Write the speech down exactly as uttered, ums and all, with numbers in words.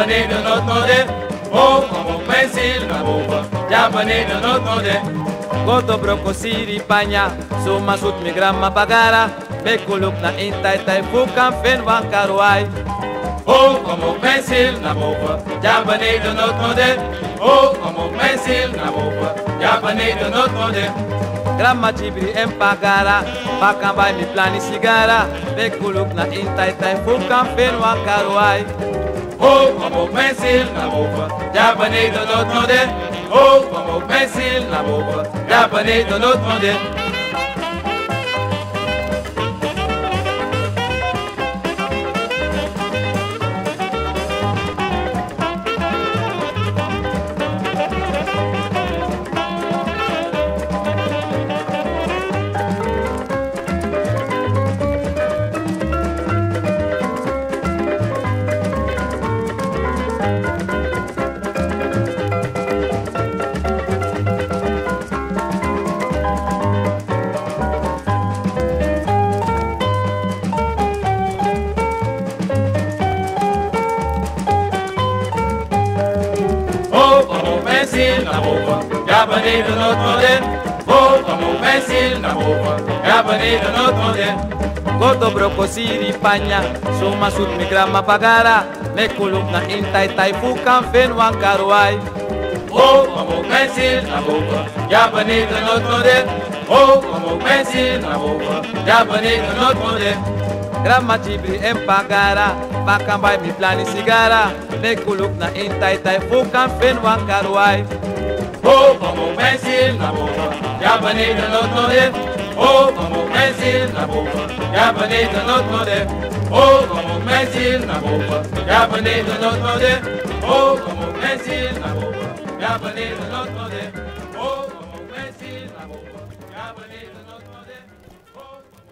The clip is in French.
beneden het noorden. Oh, kom op mijn ziel naar boven, ja beneden het noorden. Godo, broko, siri, panya, soma sut mi grandma pagara. Bekuluk na intai tai fukan fen wan karuai. Oh, kom op mijn ziel naar boven, ja beneden het noorden. Oh, kom op mijn ziel naar boven, ja beneden het noorden. Grandma chibri en pagara, pakan bij mi plani sigara. Bekuluk na intai tai fukan fen wan karuai. Oh, kom op mijn ziel naar boven, ja beneden het noorden. Oh, kom op mijn ziel naar boven, ja beneden het noorden. Naar boven, ja beneden het noorden. Oh, kom op mijn ziel naar boven, ja beneden het noorden. Godo, broko, siri, panya, soma sut mi grandma pagara. Mekuluk na intai tai fukan fen wan karuai. Oh, kom op mijn ziel naar boven, ja beneden het noorden. Oh, kom op mijn ziel naar boven, ja beneden het noorden. Grandma chibri en pagara, pakan bij mi plani sigara. Mekuluk na intai tai fukan fen wan karuai. Oh, kom op mijn ziel naar boven, ja beneden het noorden. Oh, kom op mijn ziel naar boven, ja beneden het noorden. Oh, kom op mijn ziel naar boven, ja beneden het noorden. Oh, kom op mijn ziel naar boven, ja beneden het noorden. Oh, kom op mijn ziel naar boven, ja beneden het noorden.